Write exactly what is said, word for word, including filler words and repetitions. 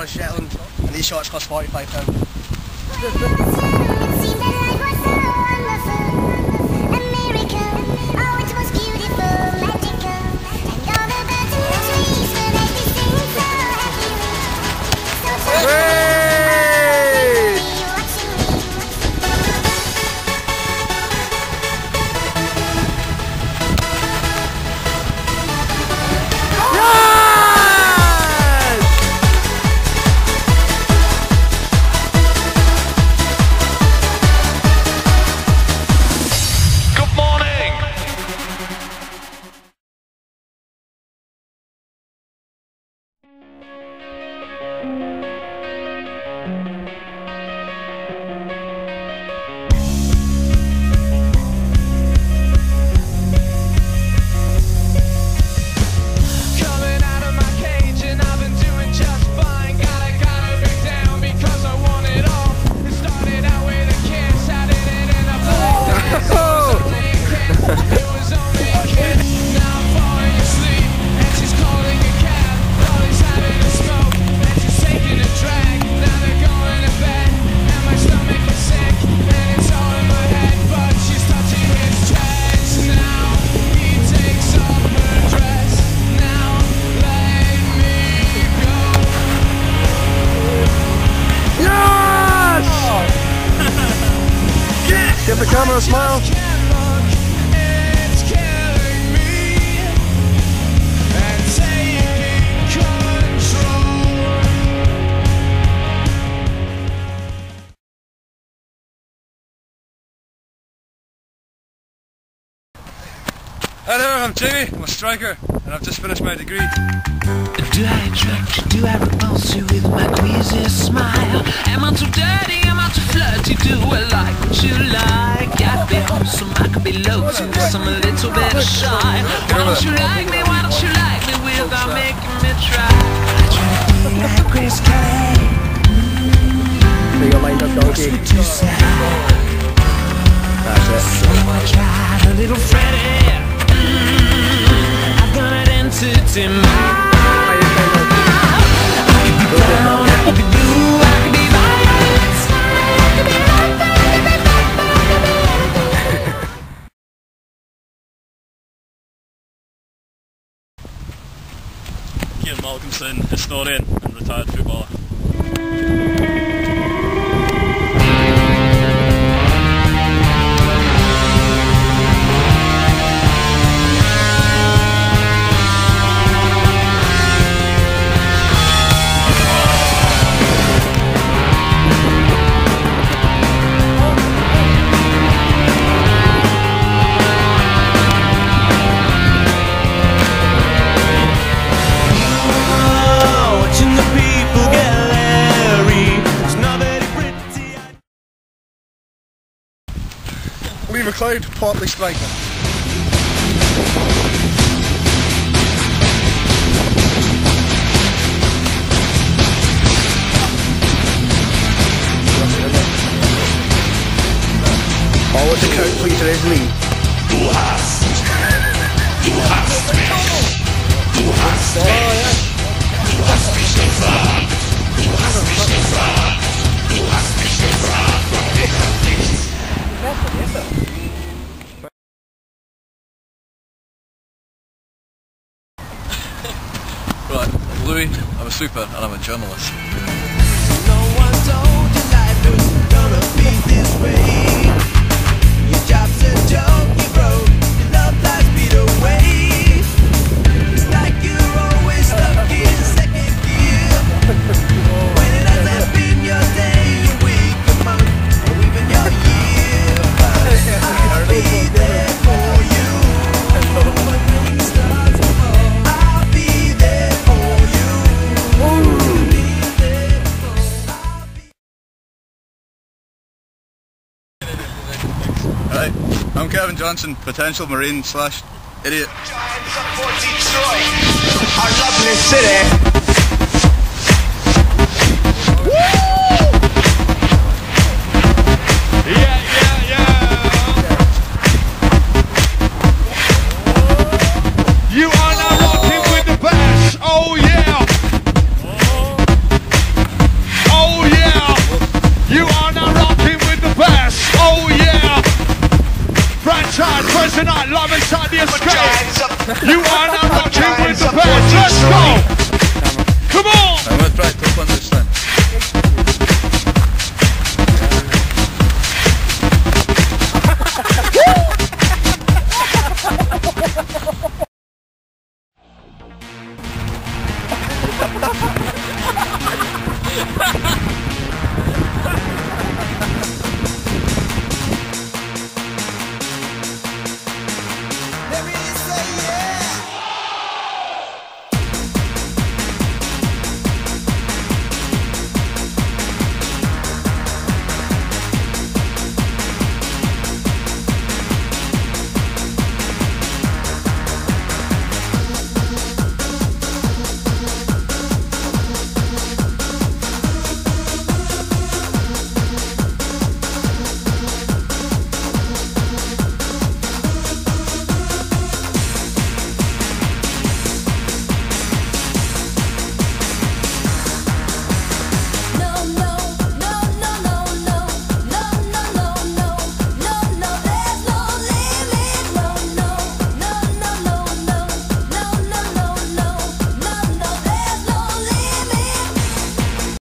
on Shetland, and these shots cost forty-five pounds. Give the camera a smile. Hi there, I'm Jamie, I'm a striker, and I've just finished my degree. Do I attract you? Do I repulse you with my queasy smile? Am I too dirty? Am I too flirty? Do I like what you like? I could be wholesome, I could be low too, I'm a little bit shy. Why don't you like me? Why don't you like me without making me try? I try to be like Grace Kelly. So you're lined up donkey. That's it. So I tried a little Freddy. I've got an entity mind. I could be brown, I could be blue, I could be violet. I could be Ian Malcolmson, historian and retired footballer. Lee McLeod, Portly striker. Always the count pleaser is Lee. Du hast, du hast mich, du hast mich, du hast mich gefragt, du hast mich gefragt, du hast mich gefragt und ich hab nichts. Right, I'm Louis, I'm a super and I'm a journalist. No one told you life was gonna be this way. Your job's a joke, you broke, your love lies beat away. It's like you're always stuck in second gear. When it hasn't been your day, your week, your month, or even your year. But I'll be there for you. When things start to fall, I'll be there for you. I'll be there for I'll be Alright, I'm Kevin Johnson, potential Marine slash idiot. Giants up for Detroit, our lovely city. Yeah, yeah, yeah. You are now rocking with the bass. Oh yeah. Oh yeah! You are now rocking with the best. Oh yeah! Franchise, present night, live inside the escape. You are now rocking with the best. Let's go! Come on!